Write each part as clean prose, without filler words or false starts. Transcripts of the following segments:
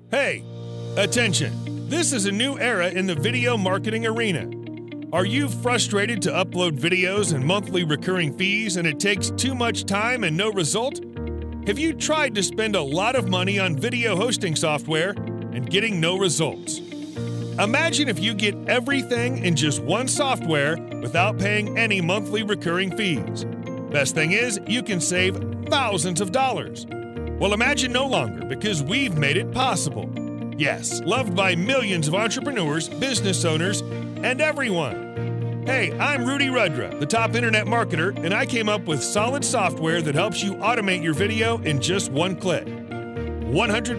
Hey, attention! This is a new era in the video marketing arena. Are you frustrated to upload videos and monthly recurring fees and it takes too much time and no result? Have you tried to spend a lot of money on video hosting software and getting no results? Imagine if you get everything in just one software without paying any monthly recurring fees. Best thing is, you can save thousands of dollars. Well, imagine no longer, because we've made it possible. Yes, loved by millions of entrepreneurs, business owners, and everyone. Hey, I'm Rudy Rudra, the top internet marketer, and I came up with solid software that helps you automate your video in just one click. 100%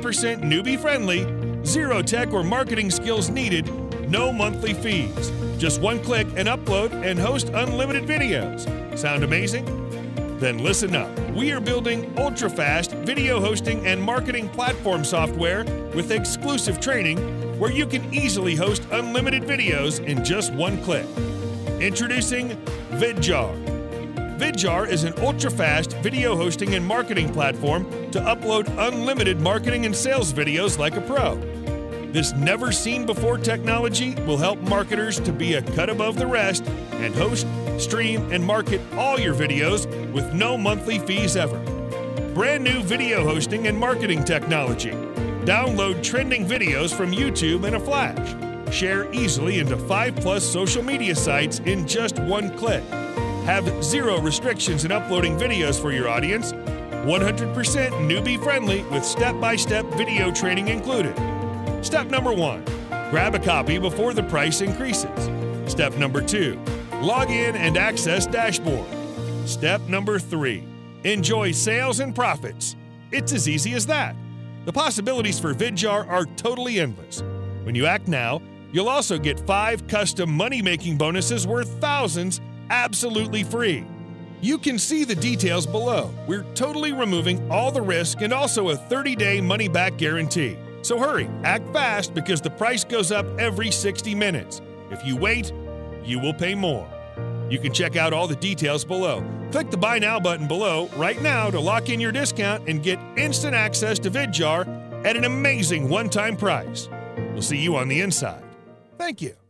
newbie-friendly, zero tech or marketing skills needed, no monthly fees. Just one click and upload and host unlimited videos. Sound amazing? Then listen up. We are building ultra-fast video hosting and marketing platform software with exclusive training where you can easily host unlimited videos in just one click. Introducing VidJar. VidJar is an ultra-fast video hosting and marketing platform to upload unlimited marketing and sales videos like a pro. This never-seen-before technology will help marketers to be a cut above the rest and host, stream, and market all your videos with no monthly fees ever. Brand new video hosting and marketing technology. Download trending videos from YouTube in a flash. Share easily into 5+ social media sites in just one click. Have zero restrictions in uploading videos for your audience. 100% newbie-friendly with step-by-step video training included. Step number 1, grab a copy before the price increases. Step number 2, log in and access dashboard. Step number 3, enjoy sales and profits. It's as easy as that. The possibilities for VidJar are totally endless. When you act now, you'll also get 5 custom money-making bonuses worth thousands absolutely free. You can see the details below. We're totally removing all the risk and also a 30-day money-back guarantee. So hurry, act fast because the price goes up every 60 minutes. If you wait, you will pay more. You can check out all the details below. Click the Buy Now button below right now to lock in your discount and get instant access to VidJar at an amazing one-time price. We'll see you on the inside. Thank you.